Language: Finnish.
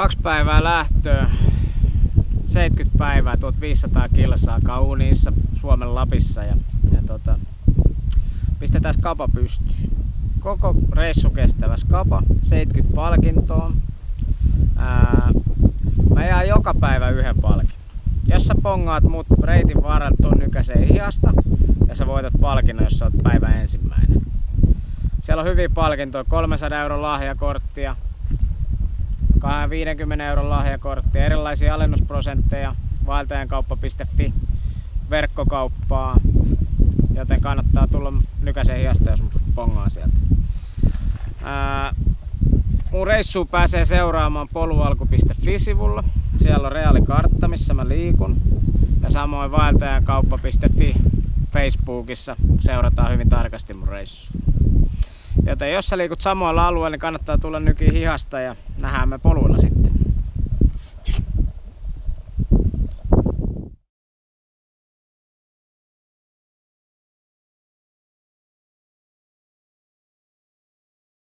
2 päivää lähtöä, 70 päivää, 1500 kilsaa kauniissa Suomen Lapissa ja pistetään skapa pystyyn. Koko reissu kestävä skapa, 70 palkintoa. Mä jään joka päivä yhden palkin. Jos sä pongaat mut reitin varrella ton nykäseen hihasta ja sä voitat palkinnon, jos sä oot päivän ensimmäinen. Siellä on hyviä palkintoja, 300 € lahjakorttia, 50 € lahjakorttia, erilaisia alennusprosentteja, vaeltajankauppa.fi, verkkokauppaa, joten kannattaa tulla nykäseen hihasta, jos mut pongaa sieltä. Mun reissuun pääsee seuraamaan polualku.fi-sivulla. Siellä on reaalikartta, missä mä liikun. Ja samoin vaeltajankauppa.fi Facebookissa seurataan hyvin tarkasti mun reissua. Joten jos sä liikut samoilla alueilla, niin kannattaa tulla nykiin hihasta ja nähdään me poluilla sitten.